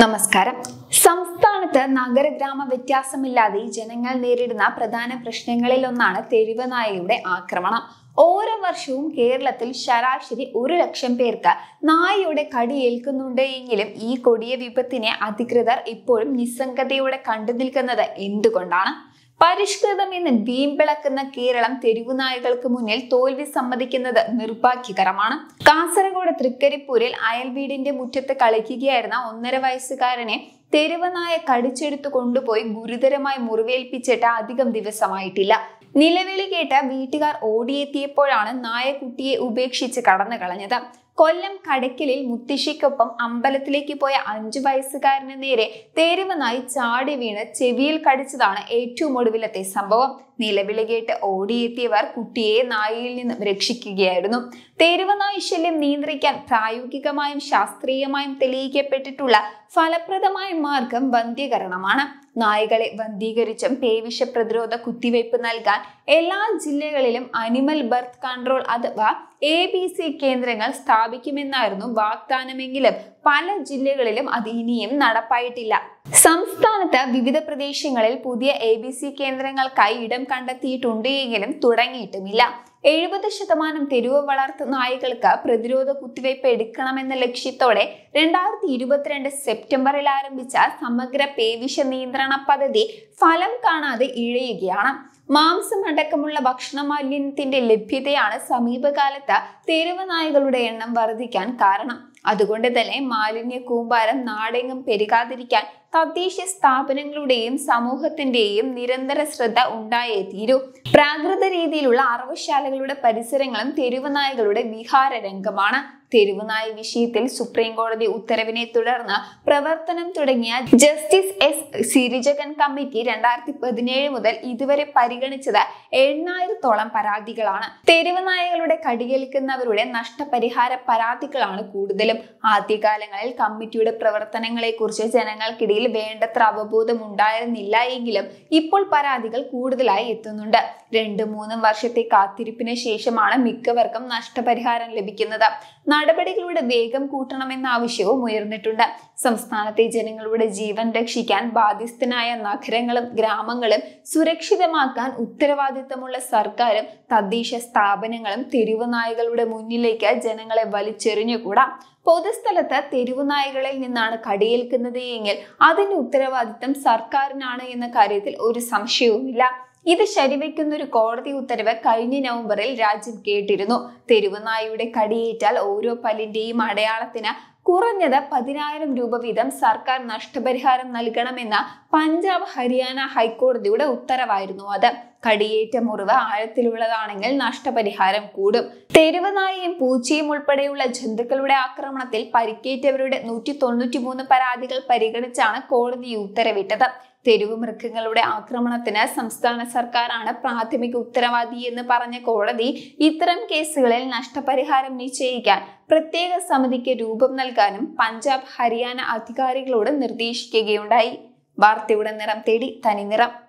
നമസ്കാരം. സംസ്ഥാനത്ത് നഗരഗ്രാമ വ്യത്യാസമില്ലാതെ ജനങ്ങൾ നേരിടുന്ന പ്രധാന പ്രശ്നങ്ങളിൽ ഒന്നാണ് തെരുവ് നായയുടെ ആക്രമണം. ഓരോ വർഷവും കേരളത്തിൽ ശരാശരി 1 ലക്ഷം പേർക്ക് നായയുടെ കടിയേൽക്കുന്നുണ്ട് എങ്കിലും ഈ കൊടിയ വിപത്തിനെ അധികൃതർ ഇപ്പോഴും നിസ്സംഗതയോടെ കണ്ടു നിൽക്കുന്നത് എന്തുകൊണ്ടാണ്? പരിഷ്കൃതം എന്ന് വീമ്പിളക്കുന്ന കേരളം തെരുവുനായകൾക്ക് മുന്നിൽ തോൽവി സമ്മതിക്കുന്നത് നിർഭാഗ്യകരമാണ്. കാസർഗോഡ് തൃക്കരിപ്പൂരിൽ അയൽവീടിന്റെ മുറ്റത്ത് കളിക്കുകയായിരുന്ന 1.5 വയസ്സുകാരനെ തെരുവുനായ കടിച്ചെടുത്തു കൊണ്ടുപോയി ഗുരുതരമായി മുറിവേൽപ്പിച്ചിട്ട് അധികം ദിവസമായിട്ടില്ല. നിലവിളി കേട്ട വീട്ടുകാർ ഓടിയെത്തിയപ്പോഴാണ് നായ കുട്ടിയെ ഉപേക്ഷിച്ച് കടന്നു കളഞ്ഞത്. കൊല്ലം കടയ്ക്കലിൽ മുത്തശ്ശിക്കൊപ്പം അമ്പലത്തിലേക്ക് പോയ 5 വയസ്സുകാരന് നേരെ തെരുവ് നായി ചാടി വീണ് ചെവിയിൽ കടിച്ചതാണ് ഏറ്റവും ഒടുവിലത്തെ സംഭവം. നിലവിളി കേട്ട് ഓടിയെത്തിയവർ കുട്ടിയെ നായയിൽ നിന്നും രക്ഷിക്കുകയായിരുന്നു. തെരുവ് നായ ശല്യം നിയന്ത്രിക്കാൻ പ്രായോഗികമായും ശാസ്ത്രീയമായും തെളിയിക്കപ്പെട്ടിട്ടുള്ള ഫലപ്രദമായ മാർഗം വന്ധ്യകരണമാണ്. നായകളെ വന്ധീകരിച്ചും പേവിഷ പ്രതിരോധ കുത്തിവയ്പ് നൽകാൻ എല്ലാ ജില്ലകളിലും അനിമൽ ബർത്ത് കൺട്രോൾ അഥവാ ABC കേന്ദ്രങ്ങൾ സ്ഥാപിക്കുമെന്നായിരുന്നു വാഗ്ദാനമെങ്കിലും പല ജില്ലകളിലും അത് ഇനിയും നടപ്പായിട്ടില്ല. സംസ്ഥാനത്ത് വിവിധ പ്രദേശങ്ങളിൽ പുതിയ ABC കേന്ദ്രങ്ങൾക്കായി ഇടം കണ്ടെത്തിയിട്ടുണ്ട് എങ്കിലും തുടങ്ങിയിട്ടുമില്ല. 70% തെരുവ് വളർത്തു നായകൾക്ക് പ്രതിരോധ കുത്തിവയ്പ് എടുക്കണമെന്ന ലക്ഷ്യത്തോടെ 2022 സെപ്റ്റംബറിൽ ആരംഭിച്ച സമഗ്ര പേവിഷ നിയന്ത്രണ പദ്ധതി ഫലം കാണാതെ ഇഴയുകയാണ്. മാംസം അടക്കമുള്ള ഭക്ഷണ മാലിന്യത്തിന്റെ ലഭ്യതയാണ് സമീപകാലത്ത് തെരുവ് നായകളുടെ എണ്ണം വർദ്ധിക്കാൻ കാരണം. അതുകൊണ്ട് തന്നെ മാലിന്യ കൂമ്പാരം നാടെങ്ങും പെരുകാതിരിക്കാൻ തദ്ദേശ സ്ഥാപനങ്ങളുടെയും സമൂഹത്തിന്റെയും നിരന്തര ശ്രദ്ധ ഉണ്ടായേ തീരൂ. പ്രാകൃത രീതിയിലുള്ള അറവുശാലകളുടെ പരിസരങ്ങളും തെരുവ് നായകളുടെ വിഹാര രംഗമാണ്. തെരുവുനായ വിഷയത്തിൽ സുപ്രീം കോടതി ഉത്തരവിനെ തുടർന്ന് പ്രവർത്തനം തുടങ്ങിയ ജസ്റ്റിസ് S. സിരിജകൻ കമ്മിറ്റി 2017 മുതൽ ഇതുവരെ പരിഗണിച്ചത് 8000-ഓളം പരാതികളാണ്. തെരുവ് നായകളുടെ കടിയേൽക്കുന്നവരുടെ നഷ്ടപരിഹാര പരാതികളാണ് കൂടുതലും. ആദ്യകാലങ്ങളിൽ കമ്മിറ്റിയുടെ പ്രവർത്തനങ്ങളെ കുറിച്ച് ജനങ്ങൾക്കിടയിൽ വേണ്ടത്ര അവബോധം ഉണ്ടായിരുന്നില്ല എങ്കിലും ഇപ്പോൾ പരാതികൾ കൂടുതലായി എത്തുന്നുണ്ട്. 2-3 വർഷത്തെ കാത്തിരിപ്പിന് ശേഷമാണ് മിക്കവർക്കും നഷ്ടപരിഹാരം ലഭിക്കുന്നത്. നടപടികളുടെ വേഗം കൂട്ടണമെന്ന ആവശ്യവും ഉയർന്നിട്ടുണ്ട്. സംസ്ഥാനത്തെ ജനങ്ങളുടെ ജീവൻ രക്ഷിക്കാൻ ബാധ്യസ്ഥനായ നഗരങ്ങളും ഗ്രാമങ്ങളും സുരക്ഷിതമാക്കാൻ ഉത്തരവാദിത്തമുള്ള സർക്കാരും തദ്ദേശ സ്ഥാപനങ്ങളും തെരുവ് നായകളുടെ മുന്നിലേക്ക് ജനങ്ങളെ വലിച്ചെറിഞ്ഞുകൂടാ. പൊതുസ്ഥലത്ത് തെരുവ് നായകളിൽ നിന്നാണ് കടിയേൽക്കുന്നത് എങ്കിൽ അതിന്റെ ഉത്തരവാദിത്തം സർക്കാരിനാണ് എന്ന കാര്യത്തിൽ ഒരു സംശയവുമില്ല. ഇത് ശരിവെക്കുന്ന ഒരു കോടതി ഉത്തരവ് കഴിഞ്ഞ നവംബറിൽ രാജ്യം കേട്ടിരുന്നു. തെരുവ് നായയുടെ കടിയേറ്റാൽ ഓരോ പല്ലിന്റെയും അടയാളത്തിന് കുറഞ്ഞത് 10,000 രൂപ വീതം സർക്കാർ നഷ്ടപരിഹാരം നൽകണമെന്ന പഞ്ചാബ് ഹരിയാന ഹൈക്കോടതിയുടെ ഉത്തരവായിരുന്നു അത്. കടിയേറ്റ മുറിവ് ആഴത്തിലുള്ളതാണെങ്കിൽ നഷ്ടപരിഹാരം കൂടും. തെരുവ് നായയും പൂച്ചയും ഉൾപ്പെടെയുള്ള ജന്തുക്കളുടെ ആക്രമണത്തിൽ പരിക്കേറ്റവരുടെ 193 പരാതികൾ പരിഗണിച്ചാണ് കോടതി ഉത്തരവിട്ടത്. തെരുവ് മൃഗങ്ങളുടെ ആക്രമണത്തിന് സംസ്ഥാന സർക്കാരാണ് പ്രാഥമിക ഉത്തരവാദി എന്ന് പറഞ്ഞ കോടതി ഇത്തരം കേസുകളിൽ നഷ്ടപരിഹാരം നിശ്ചയിക്കാൻ പ്രത്യേക സമിതിക്ക് രൂപം നൽകാനും പഞ്ചാബ് ഹരിയാന അധികാരികളോട് നിർദ്ദേശിക്കുകയുണ്ടായി. വാർത്തയുടെ നിറം തേടി തനിനിറം.